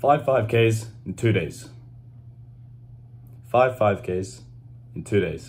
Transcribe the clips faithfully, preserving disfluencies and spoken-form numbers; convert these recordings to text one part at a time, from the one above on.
Five five Ks in two days. Five five Ks in two days.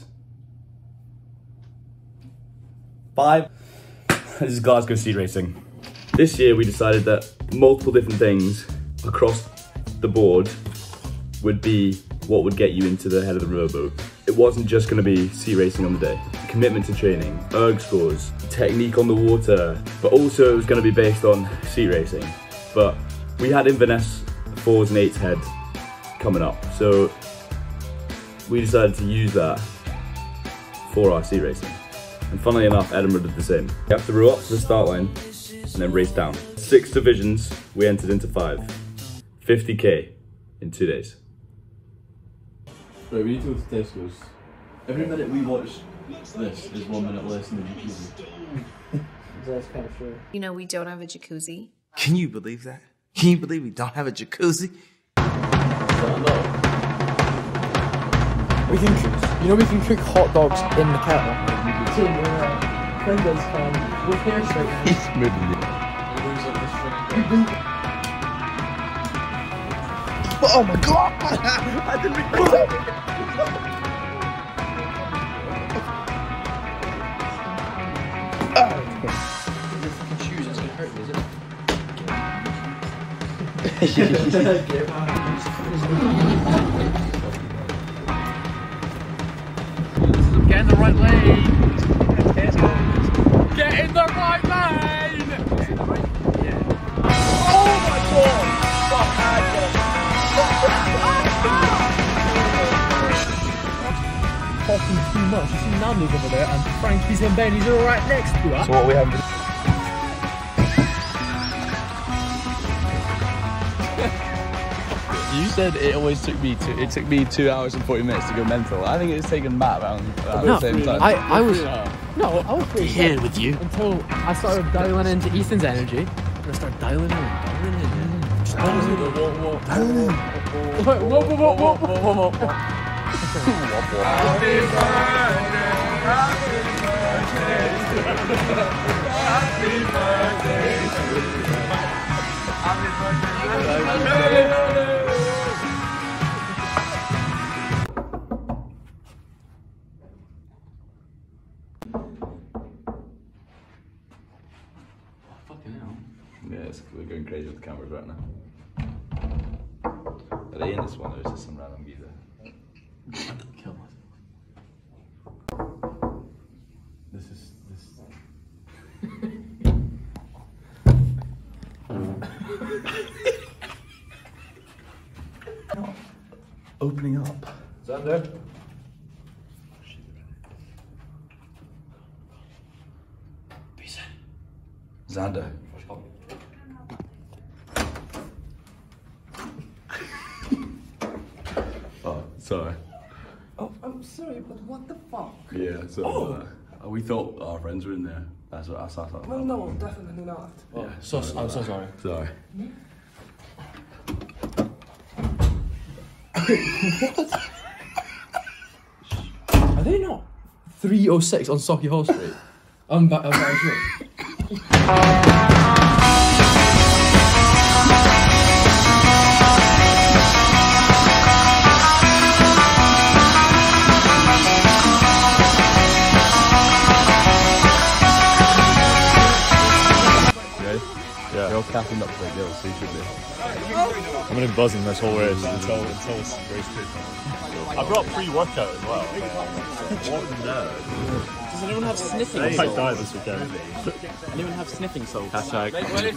Five. This is Glasgow Sea Racing. This year we decided that multiple different things across the board would be what would get you into the head of the riverboat. It wasn't just going to be sea racing on the day. Commitment to training, erg scores, technique on the water, but also it was going to be based on sea racing. But we had Inverness fours and eights head coming up, so we decided to use that for our sea racing. And funnily enough, Edinburgh did the same. You have to row up to the start line and then race down. Six divisions, we entered into five. fifty K in two days. Right, we need to go to Tesco's. Every minute we watch this is one minute less than the jacuzzi. That's kind of true. You know, we don't have a jacuzzi. Can you believe that? Can you believe we don't have a jacuzzi? We can cook, you know we can cook hot dogs in the kettle. So uh, Brenda's fan with hair straight. He's moving it. Oh my god! I didn't record that! Shoes, that's gonna hurt me, is it? Get in the right lane! Get in the right lane! Oh my god! Talking too much. You see Nando's over there and Frankie's and Benny's are right next to us. So what we have to You said it always took me two, it took me two hours and forty minutes to go mental. I think it's taken Matt around about No, the same time. I, I was no, I was pretty here good with you. until I started dialing into Ethan's energy. And I started dialing in, dialing in. Just dialing in. Whoa, whoa, whoa, whoa, whoa, whoa, whoa, whoa. Happy birthday, happy birthday, happy birthday, happy birthday. Yeah, it's, we're going crazy with the cameras right now. Are they in this one or is this some random geezer? Kill myself. This is this. Opening up. Xander? Xander. Oh, sorry. Oh, I'm sorry, but what the fuck? Yeah, so Oh. uh, we thought our friends were in there. That's what I thought. No, no, definitely not. Yeah, Oh, so, sorry I'm about so that. sorry. Sorry. Are they not three oh six on Socky Hall Street? I'm back, I'm back sure. Yeah. You're capping up for the girls, so you should be. I'm gonna be buzzing this whole race until until it's race two. I brought pre-workout as well. What nerd? Does anyone have sniffing I might salt? die this weekend. Anyone have sniffing salt? Hashtag.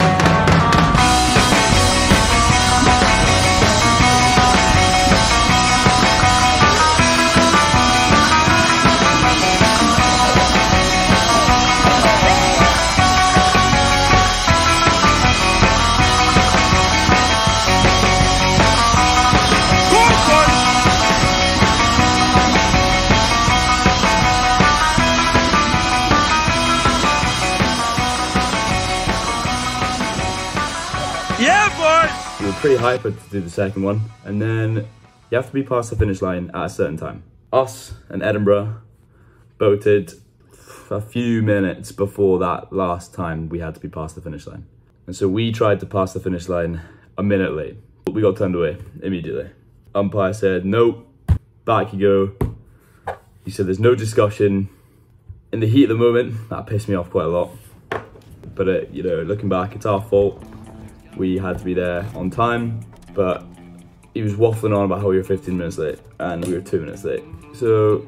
We were pretty hyper to do the second one, and then you have to be past the finish line at a certain time. Us and Edinburgh boated a few minutes before that last time we had to be past the finish line. And so we tried to pass the finish line a minute late. We got turned away immediately. Umpire said, nope, back you go. He said there's no discussion. In the heat of the moment, that pissed me off quite a lot. But it, you know, looking back, it's our fault. We had to be there on time, but he was waffling on about how we were fifteen minutes late, and we were two minutes late. So,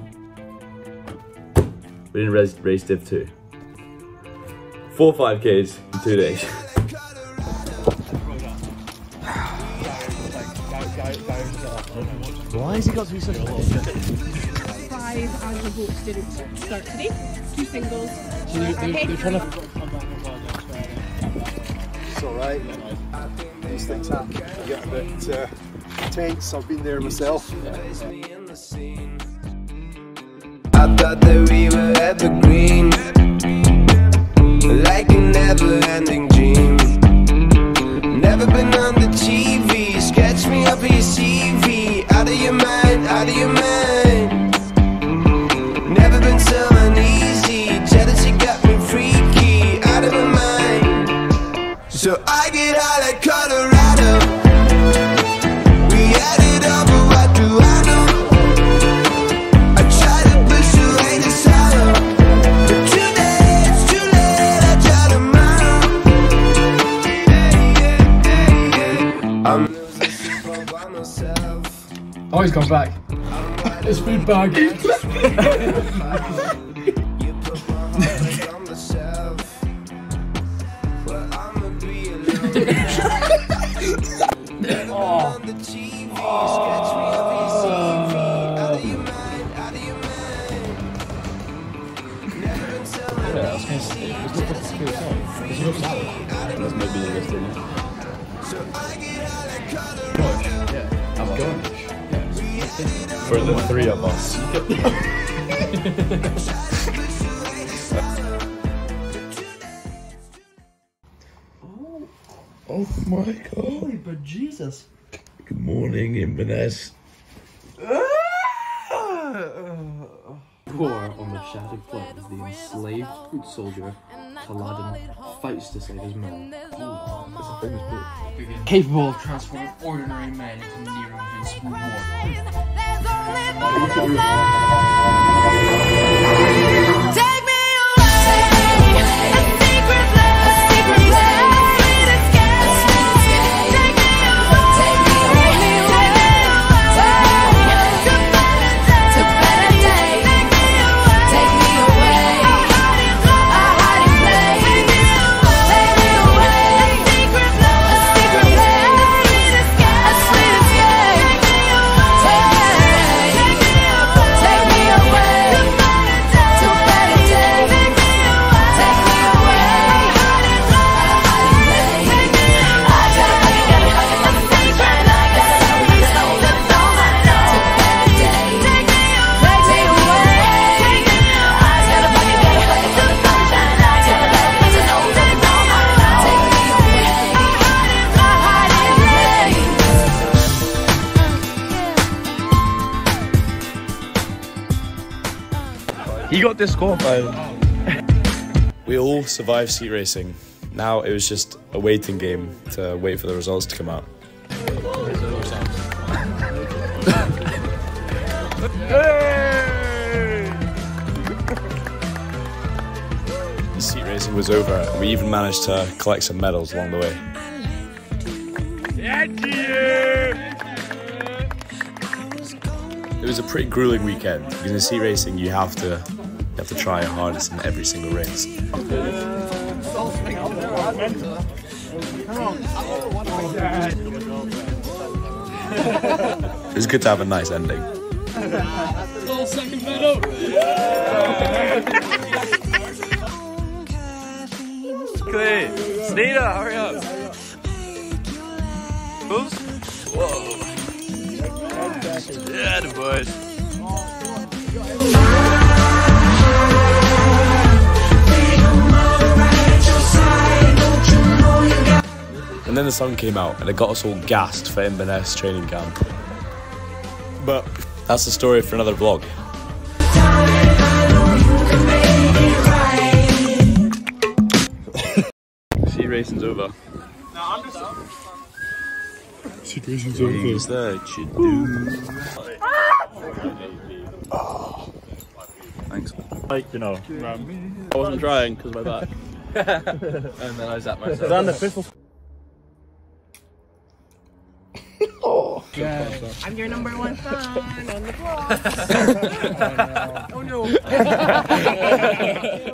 we didn't race, race Div two. Four five Ks in two days. Why has he got to be such a Five HoRR Boats didn't start today. Two singles. So they're, they're, they're trying to... It's alright. These things happen. I get a bit uh, tense. I've been there myself. I thought that we were evergreen, like a never-ending dream. Never been on the T V. Sketch me up in your C V. Out of your mind, out of your mind. Never been so uneasy. Jealousy got me freaky. Out of my mind. So I get high like Colorado. We had it all, but what do I know? I try to push away the sorrow, but today it's too late. I try tomorrow. I'm losing sleep all by myself. Oh, he's gone back. His food bag. You put my heart on the shelf. Well, I'ma be alone. Never been on the T V. Sketch me up in your C V. Out of your mind, out of your mind. Never been so uneasy. Jealousy got me freaky. Out of my mind. So I get out of Colorado. I'm going. For the three of us. Oh my god. Holy but Jesus. Good morning, Inverness. Poor on the shattered plot as the enslaved foot soldier Kaladin fights to save his men. Ooh, that's a famous book. Capable of transforming ordinary men into near invincible mortals. Take me away, a secret place, a secret place, sweet escape. Take me away, take me away, to better days, to better days. Take me away, a hiding place, a hiding place. Take me away, a secret place, a secret place, sweet escape, a sweet escape. Take me away, take me away. He got disqualified. We all survived seat racing. Now it was just a waiting game to wait for the results to come out. The seat racing was over, and we even managed to collect some medals along the way. It was a pretty grueling weekend because in seat racing you have to you have to try your hardest in every single race. It was good to have a nice ending. Second medal. Clear. Snida, hurry up. Oops. Whoa. Yeah, the boys. And then the sun came out and it got us all gassed for Inverness training camp. But that's the story for another vlog. Sea racing's over. No, I'm just... Things that you do. Thanks. Like, you know, I wasn't trying because of my back. And then I zapped myself. Dan, the fifth was... Oh, Yeah. I'm your number one fan on the vlog. Oh no.